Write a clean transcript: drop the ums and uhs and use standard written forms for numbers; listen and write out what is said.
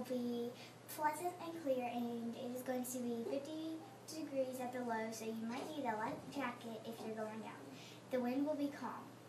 will be pleasant and clear, and it is going to be 50 degrees at the low, so you might need a light jacket if you're going out. The wind will be calm.